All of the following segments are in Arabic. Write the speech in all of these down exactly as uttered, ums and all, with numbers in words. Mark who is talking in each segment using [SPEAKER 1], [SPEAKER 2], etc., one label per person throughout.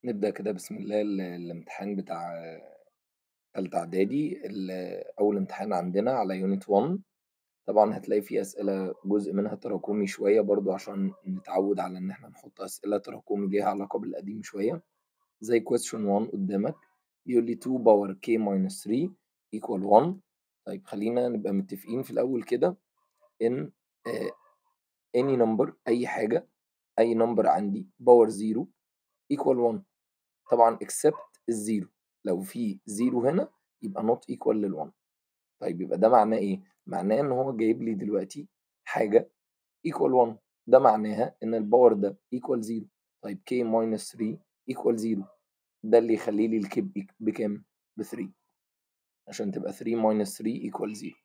[SPEAKER 1] نبدأ كده بسم الله ال الامتحان بتاع تالتة إعدادي ال أول امتحان عندنا على unit one. طبعًا هتلاقي فيه أسئلة جزء منها تراكمي شوية برضه عشان نتعود على إن إحنا نحط أسئلة تراكمي ليها علاقة بالقديم شوية، زي question one قدامك بيقول لي two power k minus three equal one. طيب خلّينا نبقى متفقين في الأول كده إن آآ any number أي حاجة أي number عندي power zero equal one طبعًا except الزيرو، لو في زيرو هنا يبقى not equal للone. طيب يبقى ده معناه إيه؟ معناه إن هو جايب لي دلوقتي حاجة equal one، ده معناها إن الpower ده equal زيرو. طيب k minus three equal زيرو، ده اللي يخلّي لي الك بك بكام؟ بthree عشان تبقى three minus three equal زيرو.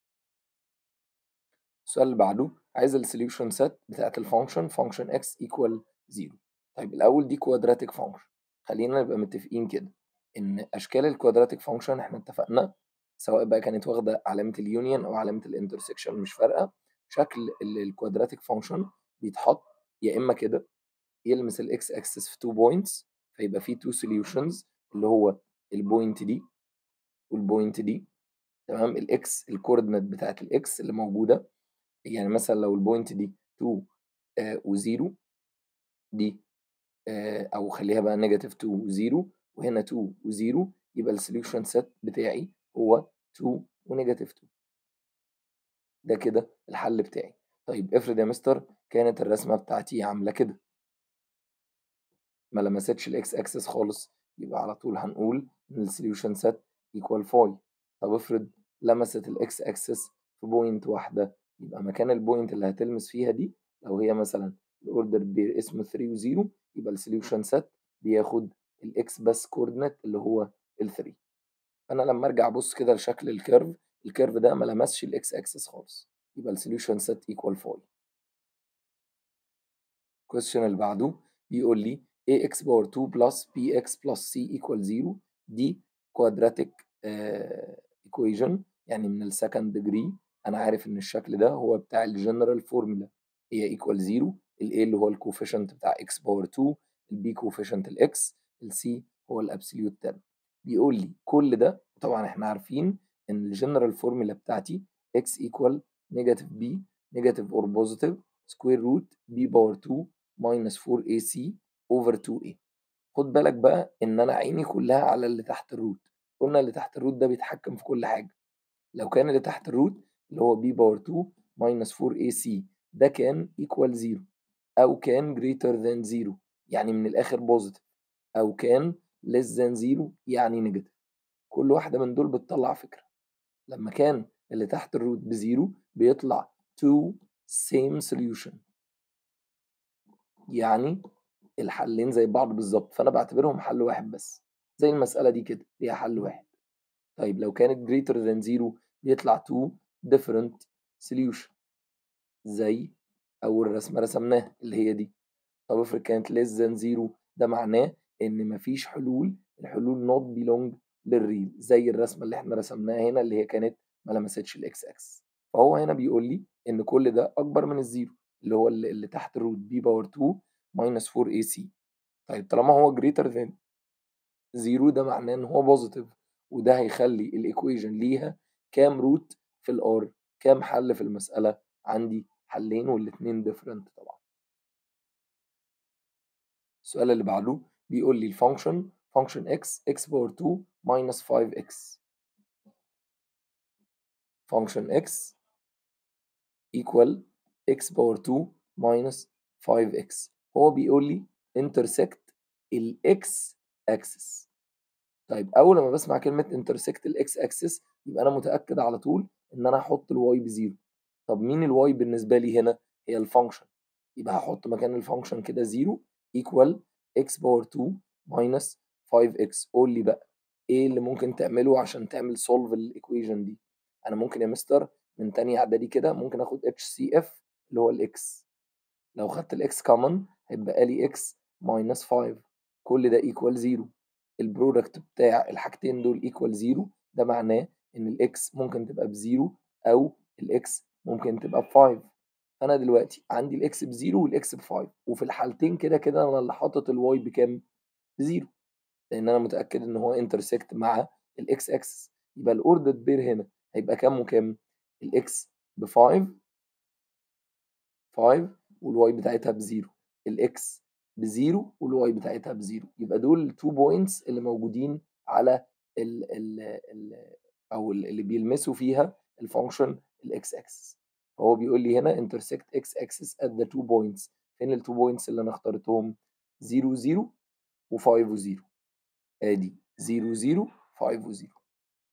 [SPEAKER 1] السؤال اللي بعده عايز الsolution set بتاعة الfunction function x equal زيرو. طيب الأول دي quadratic function، خلّينا نبقى متفقين كده إن أشكال الquadratic function إحنا اتفقنا سواء بقى كانت واخدة علامة الunion أو علامة الintersection مش فارقة، شكل ال الquadratic function بيتحط يا إما كده يلمس الx axis في two points فيبقى في two solutions اللي هو الpoint دي والpoint دي، تمام. الx الcoordinate بتاعة الx اللي موجودة، يعني مثلًا لو الpoint دي two آآ و0 دي آآ أو خلّيها بقى negative two و0 وهنا two و0 يبقى الsolution set بتاعي هو two وnegative two. ده كده الحل بتاعي. طيب افرض يا مستر كانت الرسمة بتاعتي عاملة كده، ما لمستش الx axis خالص، يبقى على طول هنقول إن الsolution set equal phi. طب افرض لمست الx axis في point واحدة، يبقى مكان الpoint اللي هتلمس فيها دي لو هي مثلًا الorder pair اسمه three و0 يبقى الsolution set بياخد الx بس coordinate اللي هو الthree. فأنا لمّا أرجع أبُص كده لشكل الcurve، الcurve ده ما لمسش الx axis خالص، يبقى الsolution set equal phi. question اللي بعده بيقول لي ax power two plus bx plus c equal zero. دي quadratic آآ equation يعني من الsecond degree. أنا عارف إن الشكل ده هو بتاع الgeneral formula، هي equal zero، الa اللي هو الcoefficient بتاع x power two، الb coefficient الx، الc هو الabsolute term. بيقول لي كل ده طبعًا إحنا عارفين إن الgeneral formula بتاعتي x equal negative b negative or positive square root b power two minus four A C over two A. خد بالك بقى إن أنا عيني كلها على اللي تحت الروت، قلنا اللي تحت الروت ده بيتحكم في كل حاجة. لو كان اللي تحت الروت اللي هو b power two minus four A C ده كان equal zero أو كان greater than zero يعني من الآخر positive، أو كان less than zero يعني negative. كل واحدة من دول بتطلع فكرة. لما كان اللي تحت الروت بزيرو بيطلع two same solution، يعني الحلين زي بعض بالضبط، فأنا باعتبرهم حل واحد بس، زي المسألة دي كده ليها حل واحد. طيب لو كانت greater than zero بيطلع two different solution زي أول رسمة رسمناها اللي هي دي. طب افرض كانت less than zero ده معناه إن ما فيش حلول، الحلول not belong للreal زي الرسمة اللي إحنا رسمناها هنا اللي هي كانت ما لمستش الx axis. فهو هنا بيقول لي إن كل ده أكبر من الزيرو اللي هو ال اللي تحت الروت b power two minus four A C. طيب طالما هو greater than zero ده معناه إن هو positive، وده هيخلّي الequation ليها كام root في الR، كام حل في المسألة؟ عندي حلين والاتنين different طبعًا. السؤال اللي بعده بيقول لي الfunction function x x power two minus five x. function x equal x power two minus five x. هو بيقول لي intersect الx axis. طيب أول لمّا باسمع كلمة intersect الx axis يبقى أنا متأكد على طول إن أنا هاحط الy بزيرو. طب مين الy بالنسبة لي هنا؟ هي الfunction، يبقى هاحط مكان الfunction كده زيرو equal x power two minus five x. قُل لي بقى إيه اللي ممكن تعمله عشان تعمل solve الequation دي؟ أنا ممكن يا مستر من تانية إعدادي كده ممكن آخد إتش سي إف اللي هو الx، لو خدت الx common هيتبقى لي x minus five، كل ده equal زيرو. البرودكت بتاع الحاجتين دول equal زيرو، ده معناه إن الx ممكن تبقى بزيرو أو الx ممكن تبقى بfive. فأنا دلوقتي عندي الx بزيرو والx بfive، وفي الحالتين كده كده أنا اللي حاطط الy بكام؟ بزيرو، لان انا متاكد ان هو انترسكت مع الاكس اكسس. يبقى الاوردر بير هنا هيبقى كام وكام؟ الاكس ب خمسة خمسة والواي بتاعتها بزيرو، الاكس بزيرو والواي بتاعتها بزيرو. يبقى دول التو بوينتس اللي موجودين على ال ال ال او اللي بيلمسوا فيها الفانكشن الاكس اكسس. فهو بيقول لي هنا intersect x axis at the two points. فين التو بوينتس اللي انا اخترتهم؟ صفر صفر و5 و0. ادي صفر صفر خمسة و0.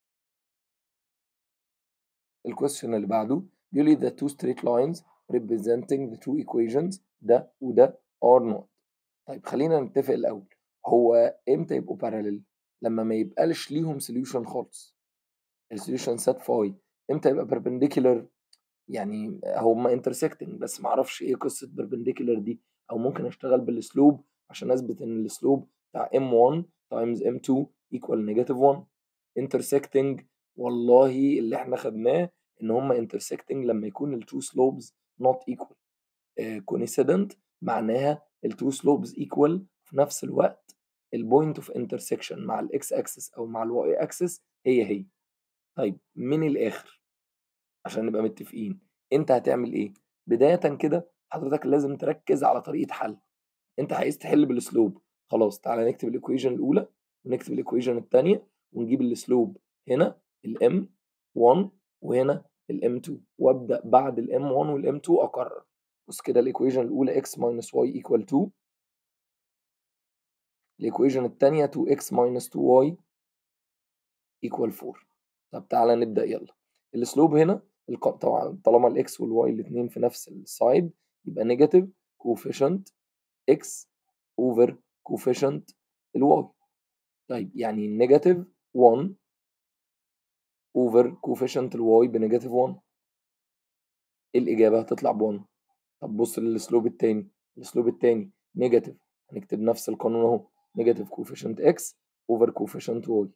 [SPEAKER 1] الكويستشن اللي بعده بيقول لي the two straight lines representing the two equations ده وده are not. طيب خلينا نتفق الأول، هو امتى يبقوا parallel؟ لما ما يبقاش ليهم solution خالص. السوليوشن سات فاي امتى يبقى perpendicular؟ يعني هما intersecting بس ما اعرفش ايه قصة perpendicular دي، او ممكن اشتغل بالسلوب عشان اثبت ان السلوب بتاع إم واحد times إم اتنين equal negative واحد. intersecting والله اللي احنا خدناه ان هما intersecting لما يكون ال two slopes not equal. uh, coincident معناها ال two slopes equal في نفس الوقت البوينت اوف intersection مع الاكس اكسس او مع الواي اكسس هي هي. طيب من الاخر عشان نبقى متفقين، انت هتعمل ايه؟ بداية كده حضرتك لازم تركز على طريقة حل. انت عايز تحل بالسلوب، خلاص تعالى نكتب الايكويشن الاولى ونكتب الايكويشن الثانيه ونجيب السلوب هنا الام واحد وهنا الام اتنين، وابدا بعد الام واحد والام اتنين اقرر. بص كده الايكويشن الاولى x minus y equal اتنين، الايكويشن الثانيه تو إكس minus تو واي equal أربعة. طب تعالى نبدا يلا. السلوب هنا طبعا طالما الاكس والواي الاثنين في نفس السايد يبقى نيجاتيف كوفيشنت x اوفر كوفيشنت الواي. طيب يعني نيجاتيف واحد اوفر كوفيشنت الواي بنيجاتيف واحد. الاجابه هتطلع ب واحد. طب بص للسلوب الثاني، السلوب الثاني نيجاتيف، هنكتب نفس القانون اهو، نيجاتيف كوفيشنت x اوفر كوفيشنت واي.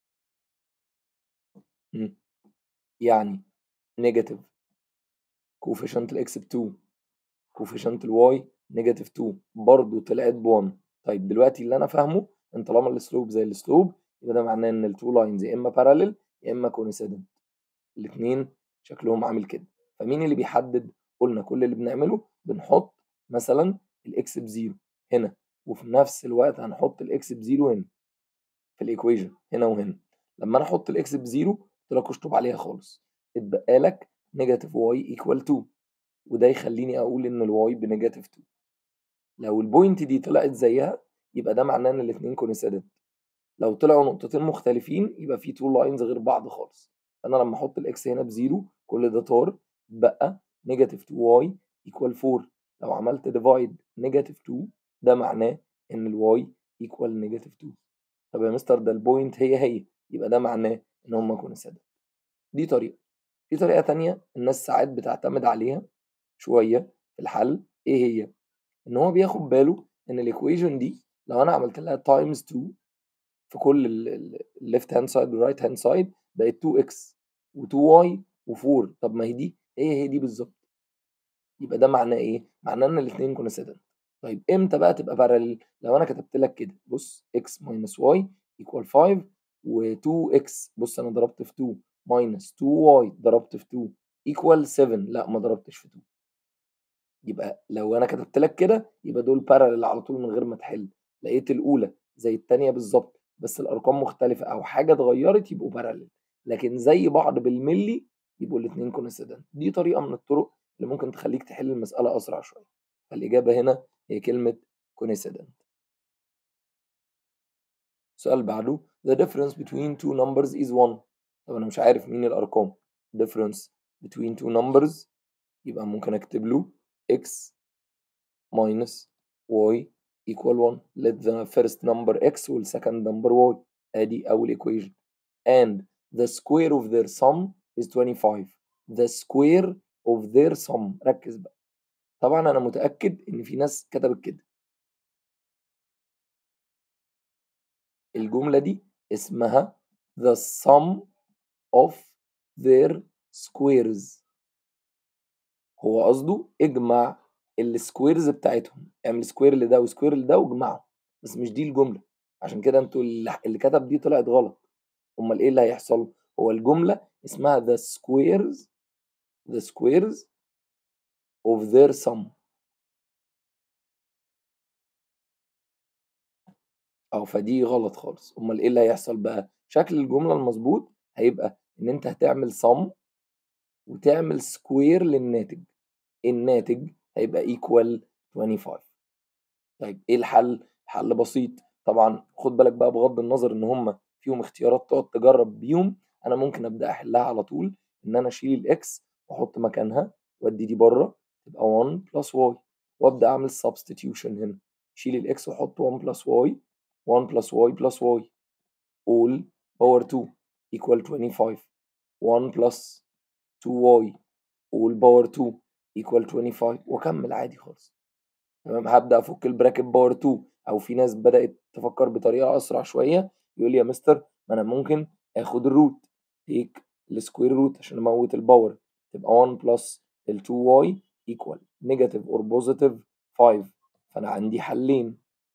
[SPEAKER 1] يعني نيجاتيف كوفيشنت الاكس ب اتنين كوفيشنت الواي نيجاتيف اتنين برضه طلعت ب واحد. طيب دلوقتي اللي انا فاهمه ان طالما السلوب زي السلوب يبقى ده معناه ان التو لاينز يا اما باراليل يا اما كونسيدنت. الاثنين شكلهم عامل كده. فمين اللي بيحدد؟ قلنا كل اللي بنعمله بنحط مثلا الاكس بزيرو هنا وفي نفس الوقت هنحط الاكس بزيرو هنا في الايكويشن هنا وهنا. لما انا احط الاكس بزيرو قلت لك اشطب عليها خالص، اتبقى لك نيجاتيف واي ايكوال اتنين، وده يخليني اقول ان الواي بنيجاتيف اتنين. لو البوينت دي طلعت زيها يبقى ده معناه ان الاثنين كونسيدنت. لو طلعوا نقطتين مختلفين يبقى في تو لاينز غير بعض خالص. انا لما احط الاكس هنا بزيرو كل ده طار، بقى نيجاتيف اتنين واي ايكوال أربعة. لو عملت ديفايد نيجاتيف اتنين ده معناه ان الواي ايكوال نيجاتيف اتنين. طب يا مستر ده البوينت هي هي، يبقى ده معناه ان هما كونسيدنت. دي طريقه. في طريقه تانية الناس ساعات بتعتمد عليها شويه في الحل، ايه هي؟ ان هو بياخد باله ان الايكويشن دي لو انا عملت لها تايمز اتنين في كل الليفت هاند سايد والرايت هاند سايد بقت اتنين اكس و2 واي و4. طب ما هي دي هي هي دي بالظبط. يبقى ده معناه ايه؟ معناه ان الاثنين كونسيدنت. طيب امتى بقى تبقى باراليل؟ لو انا كتبت لك كده بص x minus y equal خمسة و2 x، بص انا ضربت في اتنين minus اتنين واي ضربت في اتنين equal سبعة، لا ما ضربتش في اتنين. يبقى لو انا كتبت لك كده يبقى دول باراليل على طول من غير ما تحل. لقيت الاولى زي الثانيه بالظبط بس الارقام مختلفه او حاجه اتغيرت يبقوا باراليل، لكن زي بعض بالملي يبقوا الاثنين كونسيدنت. دي طريقه من الطرق اللي ممكن تخليك تحل المساله اسرع شويه. فالاجابه هنا هي كلمه كونسيدنت. السؤال بعده the difference between two numbers is one. طب انا مش عارف مين الارقام. difference between two numbers يبقى ممكن اكتب له x minus y equal one. let the first number x وال second number y. ادي اول equation. and the square of their sum is twenty-five. the square of their sum. ركز بقى. طبعا انا متأكد ان في ناس كتبت كده. الجملة دي اسمها the sum of their squares. هو قصده اجمع السكويرز بتاعتهم، اعمل سكوير لده وسكوير لده واجمعهم، بس مش دي الجملة. عشان كده انتوا اللي اللي كتب دي طلعت غلط. امال ايه اللي هيحصل؟ هو الجمله اسمها the squares the squares of their sum. اه فدي غلط خالص. امال ايه اللي هيحصل بقى؟ شكل الجمله المظبوط هيبقى ان انت هتعمل sum وتعمل سكوير للناتج. الناتج هيبقى equal خمسة وعشرين. طيب ايه الحل؟ حل بسيط طبعا. خد بالك بقى بغض النظر ان هم فيهم اختيارات تقعد تجرب بيهم، انا ممكن ابدا احلها على طول ان انا اشيل الاكس واحط مكانها وادي دي بره تبقى واحد بلس واي، وابدا اعمل substitution هنا. شيل الاكس وحط واحد بلس واي، واحد بلس واي بلس واي all power اتنين equal خمسة وعشرين. واحد بلس اتنين واي all power اتنين equal خمسة وعشرين واكمل عادي خالص. تمام. هبدا افك البراكت باور اتنين، او في ناس بدات تفكر بطريقه اسرع شويه يقول لي يا مستر ما انا ممكن اخد الروت، تيك السكوير روت عشان اموت الباور، تبقى واحد بلس ال اتنين واي equal نيجاتيف اور بوزيتيف خمسة. فانا عندي حلين،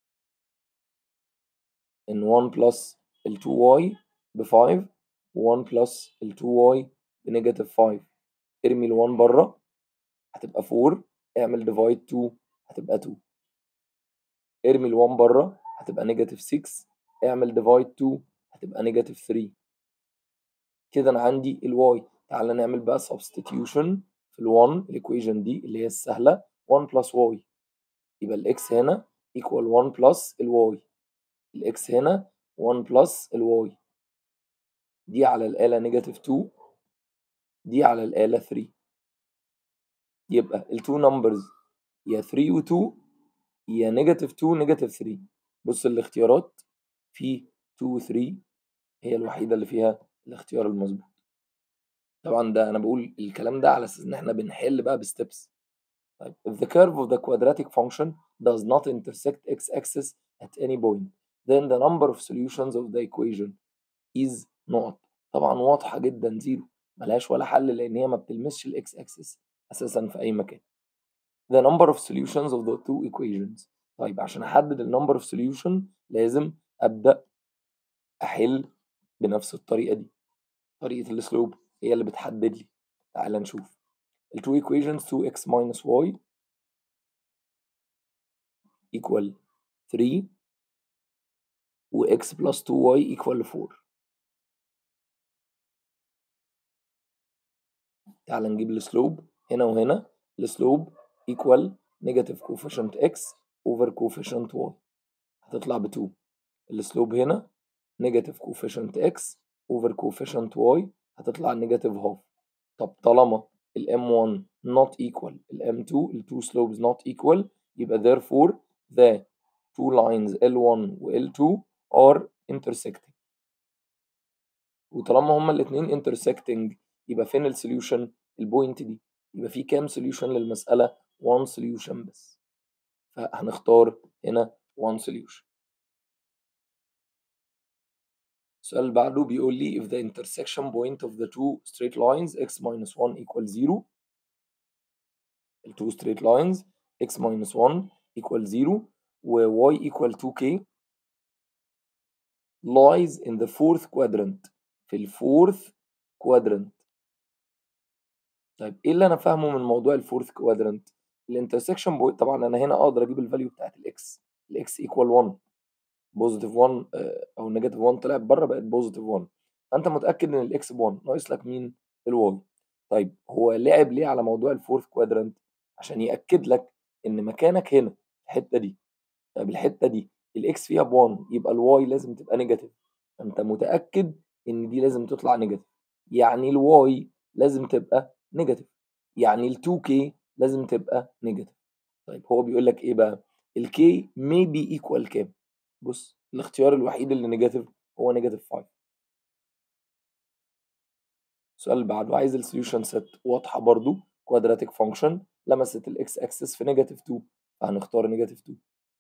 [SPEAKER 1] ان واحد بلس ال اتنين واي ب خمسة و1 بلس ال اتنين واي بنيجاتيف خمسة. ارمي ال واحد بره هتبقى اربعة، اعمل ديفايد اتنين هتبقى اتنين. ارمي ال واحد بره هتبقى نيجاتيف ستة، اعمل ديفايد اتنين هتبقى نيجاتيف تلاتة. كده انا عندي الواي. تعالى نعمل بقى سبستيتيوشن في ال واحد الايكويشن دي اللي هي السهله، واحد بلس واي يبقى الاكس هنا ايكوال واحد بلس الواي، الاكس هنا واحد بلس الواي، دي على الآلة نيجاتيف اتنين، دي على الآلة تلاتة. يبقى ال two numbers يا تلاتة و اتنين يا نيجاتيف اتنين نيجاتيف تلاتة. بص الاختيارات في اتنين و تلاتة هي الوحيدة اللي فيها الاختيار المظبوط. طبعا ده انا بقول الكلام ده على اساس ان احنا بنحل بقى بستبس. طيب if the curve of the quadratic function does not intersect x-axis at any point then the number of solutions of the equation is نقط. طبعا واضحة جدا زيرو، ملهاش ولا حل لان هي ما بتلمسش الاكس اكسس اساسا في اي مكان. the number of solutions of the two equations. طيب عشان احدد ال number of solution لازم ابدا احل بنفس الطريقة دي، طريقة السلوب هي اللي بتحدد لي. تعال نشوف ال two equations. تو إكس minus y equal تلاتة و x plus تو واي equal أربعة. تعال نجيب السلوب هنا وهنا. السلوب equal negative coefficient x over coefficient y هتطلع ب اتنين. السلوب هنا negative coefficient x over coefficient y هتطلع negative half. طب طالما ال إم واحد not equal ال إم اتنين ال two slopes not equal يبقى therefore the two lines إل واحد و إل اتنين are intersecting. وطالما هما الاثنين intersecting يبقى فين السوليوشن؟ البوينت دي. يبقى في كام سوليوشن للمسألة؟ one solution بس. فهنختار هنا one solution. السؤال اللي بعده بيقول لي if the intersection point of the two straight lines x minus one equals zero. ال two straight lines x minus one equals zero و y equal two k lies in the fourth quadrant. في ال fourth quadrant. طيب ايه اللي انا فاهمه من موضوع الفورث كوادرنت؟ الانترسكشن بوينت طبعا انا هنا اقدر اجيب الفاليو بتاعت الاكس. الاكس ايكوال واحد، بوزيتيف واحد او نيجاتيف واحد طلعت بره بقت بوزيتيف واحد. فانت متاكد ان الاكس ب واحد، ناقص لك مين؟ الواي. طيب هو لعب ليه على موضوع الفورث كوادرنت؟ عشان ياكد لك ان مكانك هنا الحته دي. طيب الحته دي الاكس فيها ب واحد يبقى الواي لازم تبقى نيجاتيف. انت متاكد ان دي لازم تطلع نيجاتيف، يعني الواي لازم تبقى نيجاتيف، يعني ال تو كي لازم تبقى نيجاتيف. طيب هو بيقول لك ايه بقى؟ الكي maybe ايكوال كام؟ بص الاختيار الوحيد اللي نيجاتيف هو نيجاتيف خمسة. السؤال اللي بعده عايز السوليوشن سيت واضحه برضو، كوادراتيك فانكشن لمست الاكس اكسس في نيجاتيف اتنين فهنختار نيجاتيف اتنين.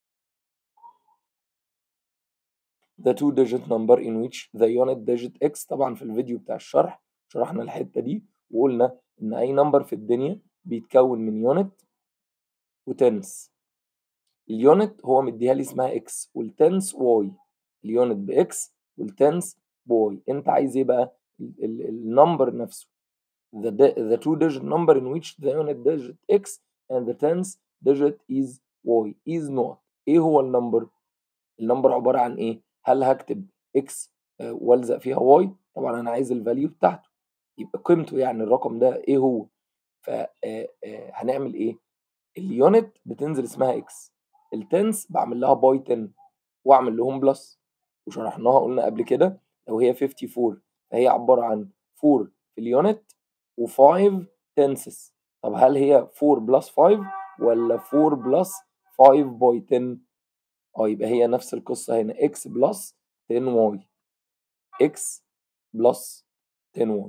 [SPEAKER 1] the two digit number in which the unit digit x. طبعا في الفيديو بتاع الشرح شرحنا الحته دي وقلنا ان اي نمبر في الدنيا بيتكون من يونت وتنس. اليونت هو مديها لي اسمها x والتنس y. اليونت بإكس والتنس بواي. أنت عايز إيه بقى؟ النمبر نفسه the, the two digit number in which the unit digit x and the tens digit is y is not. إيه هو النمبر؟ النمبر عبارة عن إيه؟ هل هكتب x والزق فيها y؟ طبعا أنا عايز الفاليو بتاعته، يبقى قيمته يعني الرقم ده إيه هو؟ فهنعمل إيه؟ اليونت بتنزل اسمها x، التنس بعمل لها باي عشرة واعمل لهم بلس، وشرحناها قلنا قبل كده لو هي أربعة وخمسين فهي عبارة عن أربعة في اليونت و5 تنسز. طب هل هي أربعة بلس خمسة ولا أربعة بلس خمسة باي عشرة؟ اه يبقى هي نفس القصة هنا x بلس عشرة واي x بلس عشرة واي.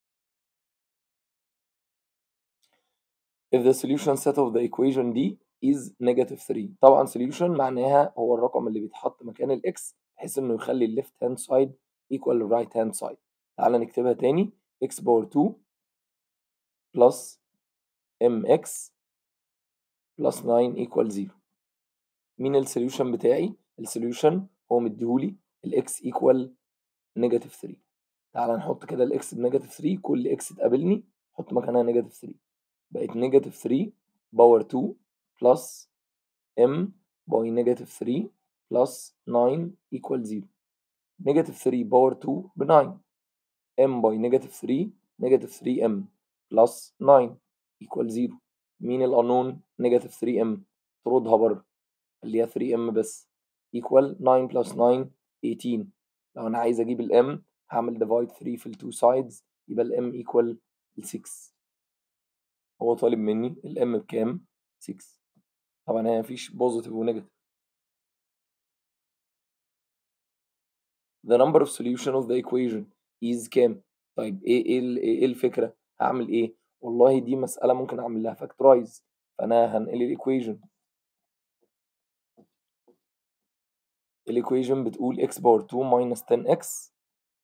[SPEAKER 1] if the solution set of the equation D is negative three. طبعا solution معناها هو الرقم اللي بيتحط مكان الاكس بحيث انه يخلي ال left hand side equal ال right hand side. تعالى نكتبها تاني x power two plus mx plus nine equal zero. مين السوليوشن بتاعي؟ السوليوشن هو مديهولي الاكس equal negative three. تعالى نحط كده الاكس بنيجاتيف three، كل اكس تقابلني حط مكانها نيجاتيف three، بقت نيجاتيف three باور two plus m باي نيجاتيف three plus nine equal zero. نيجاتيف three باور two ب nine، m باي نيجاتيف three نيجاتيف three m plus nine equal zero. مين القانون؟ نيجاتيف three m طردها بره اللي هي three m بس equal nine plus nine eighteen. لو انا عايز اجيب الام هعمل divide three في التو sides يبقى الام equal six. هو طالب مني الام بكام؟ six. طبعا هنا مفيش بوزيتيف ونيجاتيف. the number of solution of the equation is كام؟ طيب ايه ايه ايه الفكره؟ هعمل ايه؟ والله دي مساله ممكن اعمل لها فاكتورايز، فانا هنقل الايكويشن. الايكويشن بتقول x باور two minus ten x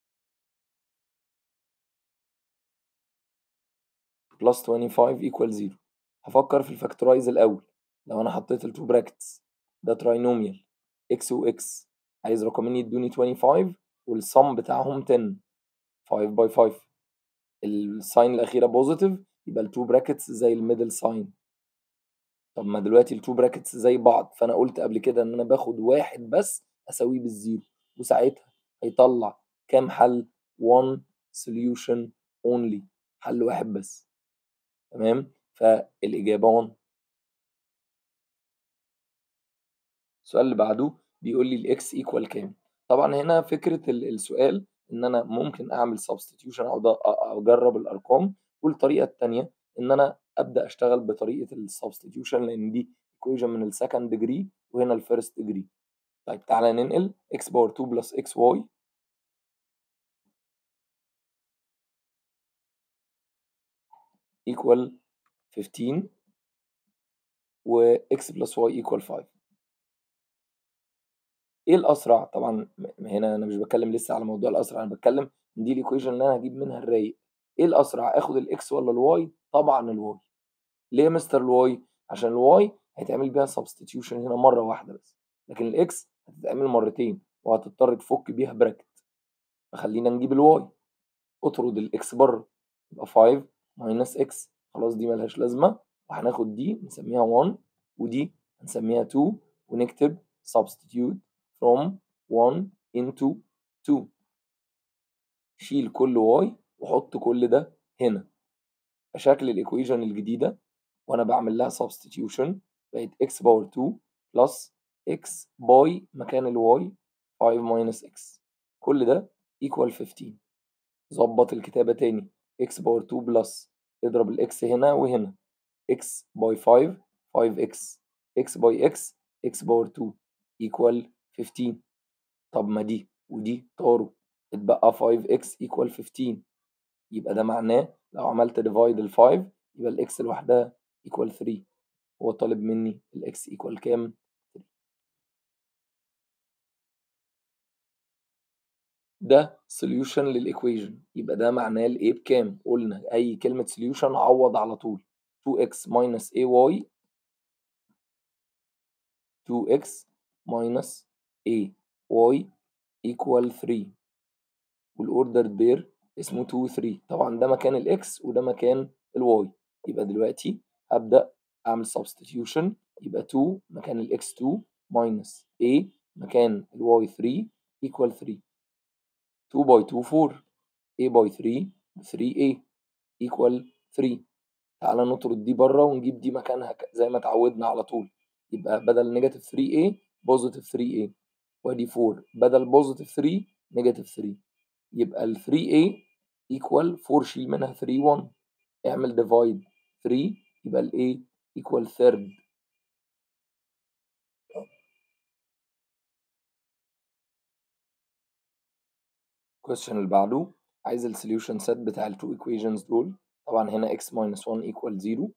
[SPEAKER 1] plus twenty-five equal zero. هفكر في الفاكتورايز الاول. لو انا حطيت التو براكتس ده تراينوميال x و x، عايز رقمين يدوني twenty-five والصم بتاعهم ten، five by five. الساين الاخيره بوزيتيف يبقى التو براكتس زي الميدل ساين. طب ما دلوقتي التو براكتس زي بعض، فانا قلت قبل كده ان انا باخد واحد بس اساويه بالزيرو، وساعتها هيطلع كام حل؟ one solution only، حل واحد بس. تمام، فالاجابه واحد. السؤال اللي بعده بيقول لي الاكس ايكوال كام؟ طبعا هنا فكره السؤال ان انا ممكن اعمل سبستيتيوشن او اجرب الارقام، والطريقه الثانيه ان انا ابدا اشتغل بطريقه السبستيتيوشن لان دي ايكويشن من السكند ديجري وهنا الفيرست ديجري. طيب تعالى ننقل x باور two بلس xy equal fifteen و x بلس y equal five. ايه الاسرع؟ طبعا هنا انا مش بتكلم لسه على موضوع الاسرع، انا بتكلم دي الايكويشن اللي انا هجيب منها الرايق. ايه الاسرع؟ اخد الاكس ولا الواي؟ طبعا الواي. ليه يا مستر الواي؟ عشان الواي هيتعمل بيها سبستيتيوشن هنا مره واحده بس، لكن الاكس هتتعمل مرتين وهتضطر تفك بيها براكت. فخلينا نجيب الواي. اطرد الاكس بره يبقى five minus x، خلاص دي ملهاش لازمه، وهناخد دي نسميها one ودي هنسميها two ونكتب substitute from one into two. شيل كل y وحط كل ده هنا. فشكل الايكويشن الجديده وانا بعمل لها substitution بقت x باور two plus x باي مكان الواي five minus x، كل ده equal fifteen. ظبط الكتابة تاني x باور two بلس اضرب الاكس هنا وهنا x باي five five x x باي x x باور two equal fifteen. طب ما دي ودي طاروا اتبقى five x equal fifteen، يبقى ده معناه لو عملت divide ال five يبقى الاكس لوحدها equal three. هو طالب مني الاكس equal كام؟ ده solution للإيكويشن، يبقى ده معناه ال A بكام؟ قلنا أي كلمة solution عوض على طول two x minus ay two x minus ay equal three، والordered pair اسمه two three. طبعا ده مكان الاكس وده مكان الواي. يبقى دلوقتي هبدأ أعمل substitution، يبقى two مكان الاكس two minus a مكان الواي three equal three. two by two four، a by three three a equal three. تعالى نطرد دي بره ونجيب دي مكانها زي ما اتعودنا على طول. يبقى بدل نيجاتيف three a بوزيتيف three a، وادي four بدل بوزيتيف three نيجاتيف three. يبقى ال three a equal four، شيل منها three one، اعمل divide three يبقى ال a equal third. question اللي بعده عايز ال solution set بتاع ال two equations دول. طبعا هنا x minus one equal zero،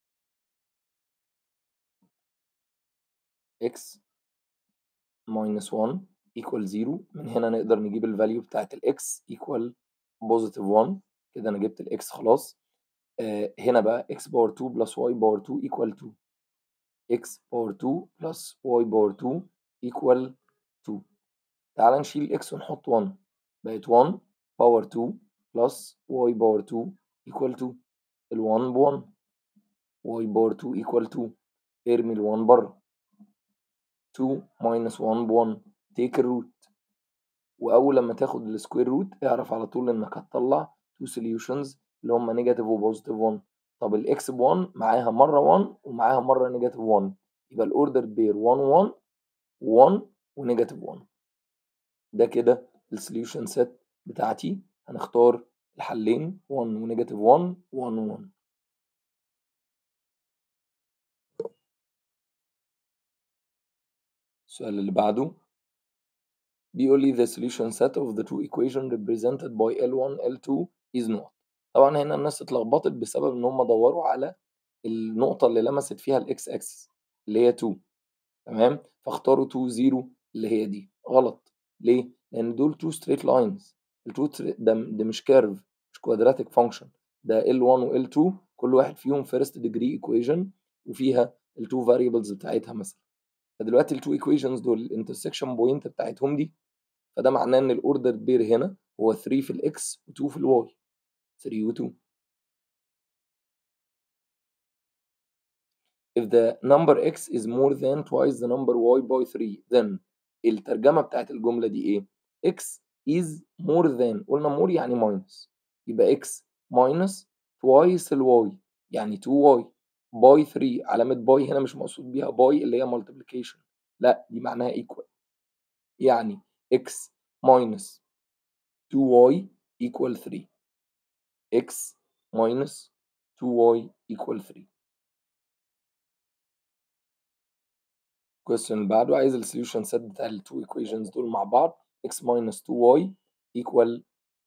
[SPEAKER 1] x minus one equal zero. من هنا نقدر نجيب الفاليو بتاعت ال x equal positive one. كده أنا جبت ال x خلاص. آه هنا بقى x power two plus y power two equal two، x power two plus y power two equal two. تعال نشيل x ونحط one، بقت one power two plus y power two equal two. ال one ب one، y power two equal two، ارمي ال one بره. two minus one ب one، take الروت. واول لما تاخد السكوير روت اعرف على طول انك هتطلع تو سوليوشنز اللي هم نيجاتيف وبوزيتيف one. طب الاكس ب one معاها مره one ومعاها مره نيجاتيف one، يبقى الاوردر بير one one one ونيجاتيف one. ده كده السوليوشن سيت بتاعتي. هنختار الحلين one ونيجاتيف one one one. السؤال اللي بعده بيقول لي the solution set of the two equation represented by L one L two is not. طبعا هنا الناس اتلخبطت بسبب ان هم دوروا على النقطة اللي لمست فيها الاكس اكسس اللي هي two، تمام؟ فاختاروا two zero اللي هي دي. غلط. ليه؟ لأن دول two straight lines. ال two ده, ده مش كيرف، مش quadratic function. ده L one و L two كل واحد فيهم first degree equation وفيها ال two variables بتاعتها مثلا. فدلوقتي ال two equations دول الانترسكشن بوينت بتاعتهم دي، فده معناه ان الاوردر بير هنا هو three في الاكس و two في الواي، three و two. if the number x is more than twice the number y by three then الترجمة بتاعت الجملة دي ايه؟ x is more than، قلنا more يعني minus، يبقى x minus twice ال y يعني two y by three. علامة by هنا مش مقصود بيها by اللي هي multiplication، لا دي معناها equal. يعني x minus two y equal three، x minus two y equal three. question اللي بعده عايز السوليوشن سيت بتاع ال two equations دول مع بعض. x minus two y equal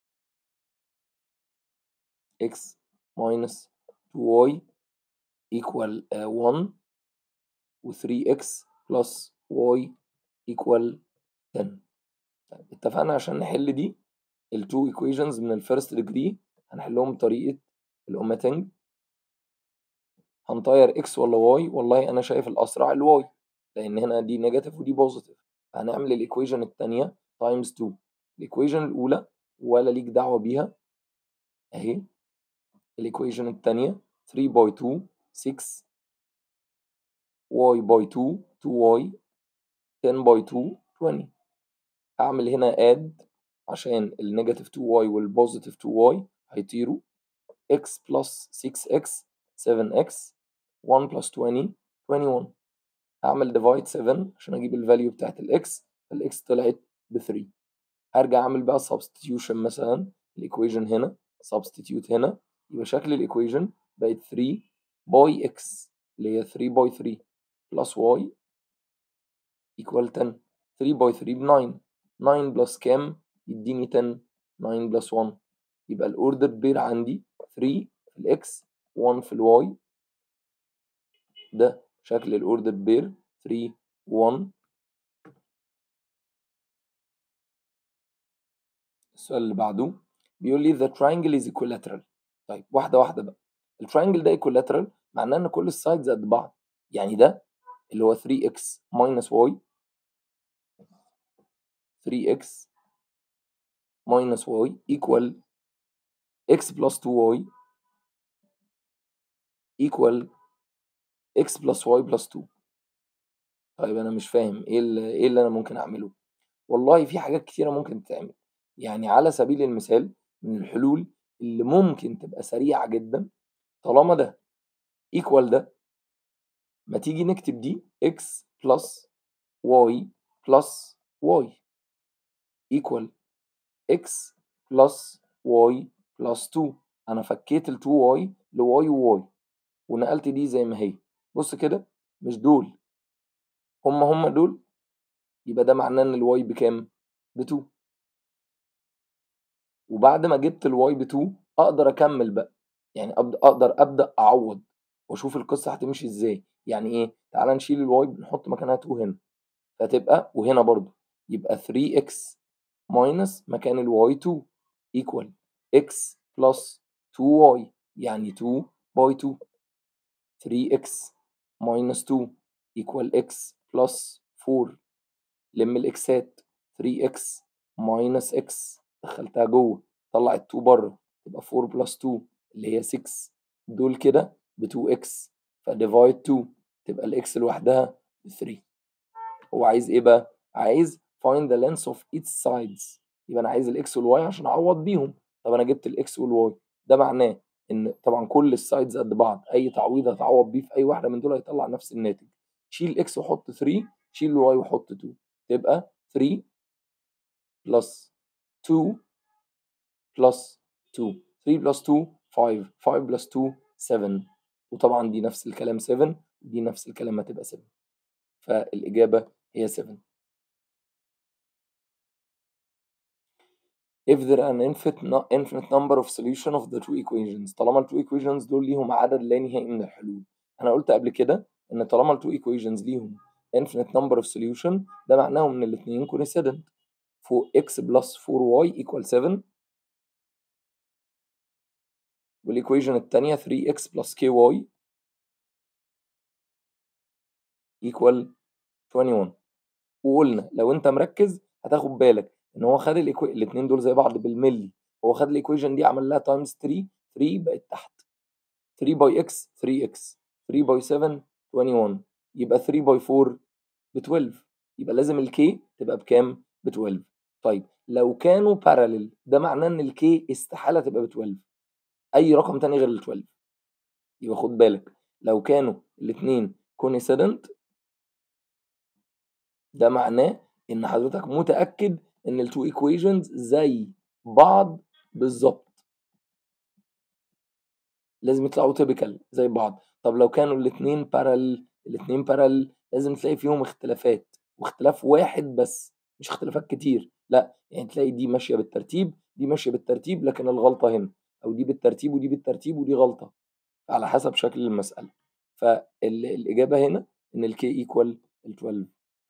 [SPEAKER 1] x minus two y equal uh, one و three x plus y equal ten. طيب اتفقنا عشان نحل دي ال two equations من ال first degree هنحلهم بطريقة الأوميتنج. هنطير x ولا y؟ والله أنا شايف الأسرع ال y لأن هنا دي نيجاتيف ودي بوزيتيف. هنعمل الإيكويشن التانية times two. الإيكويشن الأولى ولا ليك دعوة بيها أهي. الإيكويشن التانية three by two six y by two two y ten by two twenty. هعمل هنا add عشان النيجاتيف two y والبوزيتيف two y هيطيروا. x plus six x seven x one plus twenty twenty-one. هعمل divide seven عشان اجيب الفاليو بتاعت الاكس، فالاكس طلعت ب three. هرجع اعمل بقى substitution مثلا الايكويشن هنا substitute هنا، يبقى شكل الايكويشن بقت three by x اللي هي three by three plus y equal ten. three by three ب nine، nine plus كام يديني ten، nine plus one. يبقى الاوردر بير عندي three في الاكس one في الواي. ده شكل الاوردر بير three one. السؤال اللي بعده بيقول لي the triangle is equilateral. طيب واحدة واحدة بقى. التراينجل ده equilateral معناه ان كل السايدز قد بعض. يعني ده اللي هو three x minus y ثري إكس minus y equal x plus تو واي equal x plus y plus تو. طيب أنا مش فاهم إيه ال إيه اللي أنا ممكن أعمله؟ والله في حاجات كتيرة ممكن تتعمل، يعني على سبيل المثال من الحلول اللي ممكن تبقى سريعة جدًا طالما ده equal ده، ما تيجي نكتب دي x plus y plus y equal x plus y plus تو. أنا فكيت ال تو واي لy وy ونقلت دي زي ما هي. بُص كده، مش دول هم، هم دول، يبقى ده معناه إن الy بكام؟ بتو. وبعد ما جبت الy بتو أقدر أكمل بقى، يعني أبد أقدر أبدأ أعوّض وأشوف القصة هتمشي إزاي. يعني إيه؟ تعالَ نشيل الy نحط مكانها تو هنا، فتبقى وهنا برضه يبقى ثري إكس minus مكان الy تو equal x plus تو واي يعني تو by تو. ثري إكس minus تو equal x plus فور. لم الإكسات ثري إكس minus x دخلتها جوه طلعت تو بره تبقى فور plus تو اللي هي سكس. دول كده ب تو إكس فديفايد تو تبقى الإكس لوحدها ب ثري. هو عايز إيه بقى؟ عايز find the length of each sides. يبقى أنا عايز الإكس والواي عشان أعوض بيهم. طب أنا جبت الإكس والواي، ده معناه إن طبعًا كل السايدز قد بعض، أي تعويض هتعوض بيه في أي واحدة من دول هيطلع نفس الناتج. شيل إكس وحط ثري، شيل الواي وحط تو، تبقى ثري plus تو plus تو. ثري plus تو فايف، فايف plus تو سفن، وطبعًا دي نفس الكلام سفن، ودي نفس الكلام هتبقى سفن. فالإجابة هي سفن. if there are an infinite nu- infinite number of solution of the two equations. طالما ال two equations دول ليهم عدد لا نهائي من الحلول. أنا قلت قبل كده إن طالما ال two equations ليهم infinite number of solution ده معناه إن الاتنين coincident. فوق x plus فور y equal سفن، والإيكويشن التانية ثري إكس plus ky equal توينتي ون. وقلنا لو أنت مركز هتاخد بالك إن هو خد الإيكو... الاتنين دول زي بعض بالملي. هو خد الإيكويشن دي عمل لها تايمز ثري، ثري بقت تحت ثري باي x ثري إكس، ثري باي سفن توينتي ون، يبقى ثري باي فور ب تويلف، يبقى لازم الكي تبقى بكام؟ ب تويلف. طيب لو كانوا باراليل ده معناه ان الكي استحالة تبقى ب تويلف، اي رقم تاني غير ال تويلف. يبقى خد بالك لو كانوا الاثنين كونيسيدنت ده معناه ان حضرتك متأكد ان التو ايكويشنز زي بعض بالظبط، لازم يطلعوا تيبيكال زي بعض. طب لو كانوا الاثنين بارل، الاثنين بارل لازم تلاقي فيهم اختلافات، واختلاف واحد بس مش اختلافات كتير، لا يعني تلاقي دي ماشيه بالترتيب، دي ماشيه بالترتيب لكن الغلطه هنا، او دي بالترتيب ودي بالترتيب ودي غلطه على حسب شكل المساله. فالاجابه هنا ان الكي ايكوال تويلف.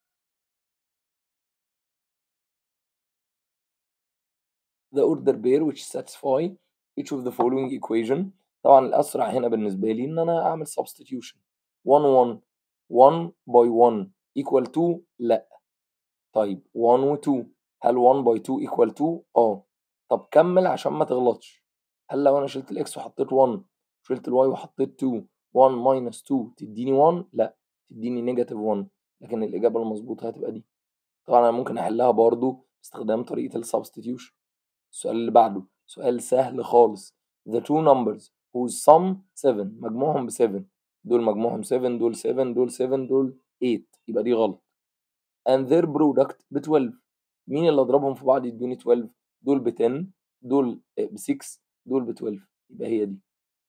[SPEAKER 1] the order pair which satisfy each of the following equation. طبعا الأسرع هنا بالنسبة لي إن أنا أعمل substitution. one one one by one equal two لأ. طيب one و two هل one by two equal two؟ آه. طب كمل عشان ما تغلطش. هل لو أنا شلت الإكس وحطيت one شلت الواي وحطيت two one minus two تديني one؟ لأ، تديني negative one. لكن الإجابة المظبوطة هتبقى دي. طبعا أنا ممكن أحلها برضو باستخدام طريقة السبستيتيوشن. السؤال اللي بعده سؤال سهل خالص. the two numbers whose sum سفن مجموعهم ب سفن، دول مجموعهم سفن، دول سفن، دول سفن، دول ثمانية، يبقى دي غلط. and their product ب تويلف. مين اللي اضربهم في بعض يدوني تويلف؟ دول ب عشرة، دول ب ستة، دول ب تويلف، يبقى هي دي.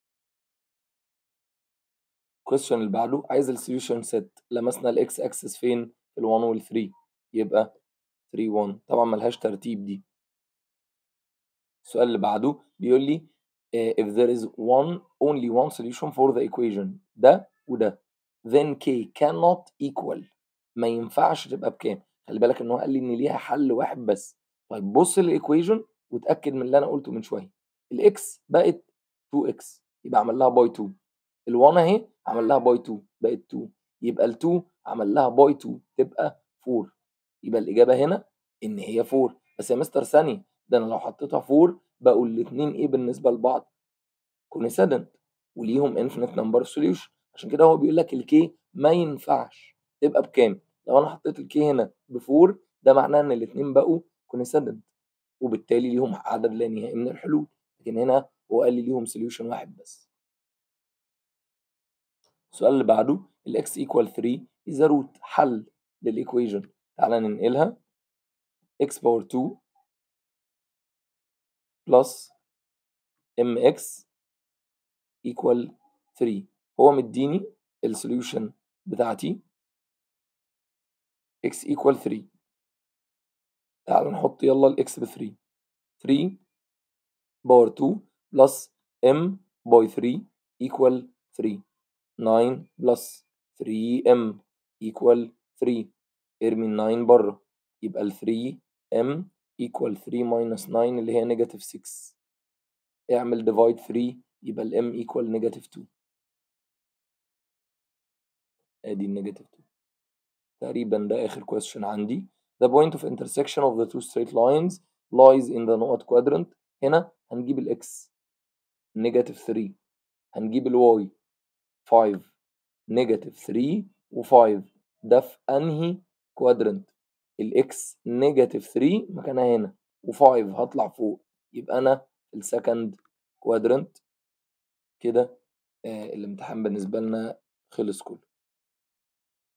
[SPEAKER 1] question اللي بعده عايز السوليوشن سيت. لمسنا الاكس اكسس فين؟ في ال one وال ثري، يبقى ثري one. طبعا ملهاش ترتيب دي. السؤال اللي بعده بيقول لي uh, if there is one only one solution for the equation ده وده then k cannot equal. ما ينفعش تبقى بكام؟ خلي بالك ان هو قال لي ان ليها حل واحد بس. طيب بص للايكويشن وتاكد من اللي انا قلته من شويه. الاكس بقت تو إكس يبقى عمل لها باي تو، ال1 اهي عمل لها باي تو بقت تو، يبقى ال2 عمل لها باي تو تبقى فور. يبقى الاجابه هنا إن هي أربعة. بس يا مستر ثانية، ده أنا لو حطيتها أربعة بقوا الاتنين إيه بالنسبة لبعض؟ coincident وليهم infinite number of solution. عشان كده هو بيقول لك الK ما ينفعش تبقى بكام؟ لو أنا حطيت الK هنا ب4 ده معناه إن الاتنين بقوا coincident وبالتالي ليهم عدد لا نهائي من الحلول، لكن هنا هو قال لي ليهم solution واحد بس. السؤال اللي بعده ال x equal three is a root حل للإيكويجن. تعالى ننقلها x power two plus mx equal three. هو مديني السوليوشن بتاعتي x equal three. تعالى نحط يلا ال x ب three. three power two plus m by three equal three. nine plus three m equal three. ارمي ال nine بره يبقى ال three m equal three minus nine اللي هي negative six. اعمل divide three يبقى ال m equal negative two. ادي ال negative two. تقريبا ده آخر question عندي. The point of intersection of the two straight lines lies in the نقط quadrant. هنا هنجيب ال x negative three، هنجيب ال y five، negative three و five. ده في أنهي quadrant؟ ال x negative three مكانها هنا و five هطلع فوق، يبقى أنا في ال second quadrant. كده آه الامتحان بالنسبة لنا خلص كله.